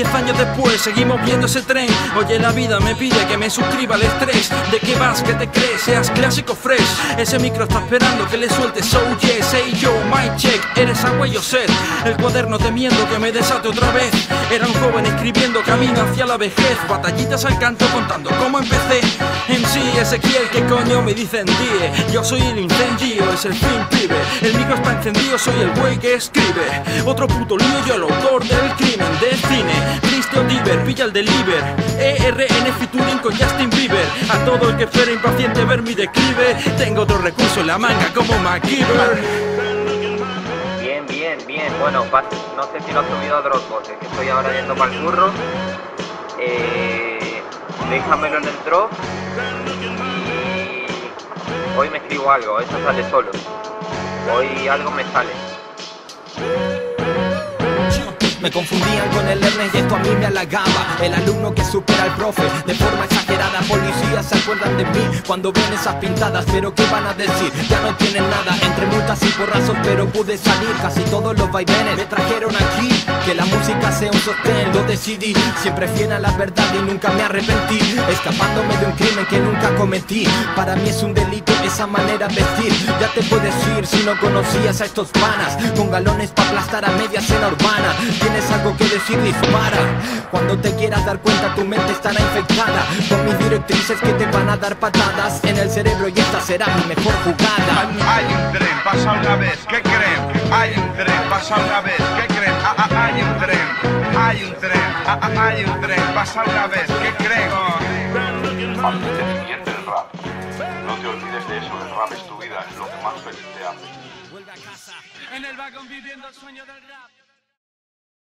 10 años después seguimos viendo ese tren. Oye, la vida me pide que me suscriba al estrés. ¿De qué vas? ¿Qué te crees? Seas clásico fresh. Ese micro está esperando que le sueltes. Oh yes, hey yo, my check. Eres agua y yo sed. El cuaderno temiendo que me desate otra vez. Era un joven escribiendo camino hacia la vejez. Batallitas al canto contando cómo empecé. MC Ezequiel, ¿qué coño me dicen die? Yo soy el incendio, es el fin pibe. El micro está encendido, soy el güey que escribe. Otro puto lío, yo el autor del crimen de cine. Triste o Diver, pilla el deliver. ERN featuring con Justin Bieber. A todo el que espera impaciente ver mi declive. Tengo otro recurso en la manga como MacGyver. Bien, bueno, no sé si lo has subido a Dropbox, es que estoy ahora yendo para el curro. Déjamelo en el drop y hoy me escribo algo, eso sale solo. Hoy algo me sale. Me confundían con el Ernest y esto a mí me halagaba. El alumno que supera al profe de forma exagerada. Policías se acuerdan de mí cuando ven esas pintadas. Pero ¿qué van a decir? Ya no tienen nada. Entre multas y porrazos pero pude salir. Casi todos los vaivenes me trajeron aquí. Que la música sea un sostén, lo decidí. Siempre fiel a la verdad y nunca me arrepentí. Escapándome de un crimen que nunca cometí. Para mí es un delito esa manera de vestir. Ya te puedes ir si no conocías a estos panas. Con galones pa' aplastar a media escena urbana. Tienes algo que decir, dispara. Cuando te quieras dar cuenta tu mente estará infectada con mis directrices que te van a dar patadas en el cerebro y esta será mi mejor jugada. Hay un tren, pasa una vez, ¿qué creen? Hay un tren, pasa una vez, ¿qué creen? Hay un tren, hay un tren, hay un tren, pasa una vez, ¿qué creen? Al entretenimiento del rap. No te olvides de eso, el rap es tu vida, es lo que más feliz te hace. Vuelve a casa, en el vagón viviendo el sueño del rap.